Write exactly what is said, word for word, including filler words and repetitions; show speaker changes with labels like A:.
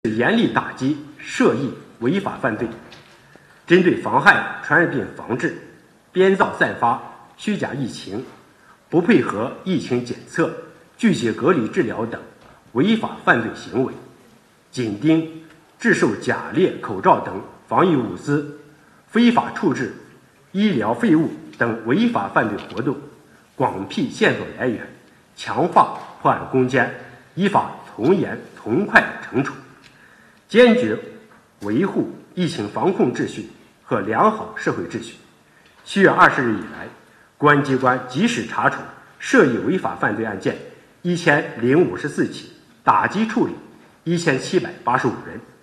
A: 严厉打击涉疫违法犯罪，针对妨害传染病防治、编造散发虚假疫情、不配合疫情检测、拒绝隔离治疗等违法犯罪行为，紧盯制售假劣口罩等防疫物资、非法处置医疗废物等违法犯罪活动，广辟线索来源，强化破案攻坚，依法从严从快惩处，坚决维护疫情防控秩序和良好社会秩序。七月二十日以来，公安机关及时查处涉疫违法犯罪案件一千零五十四起，打击处理一千七百八十五人。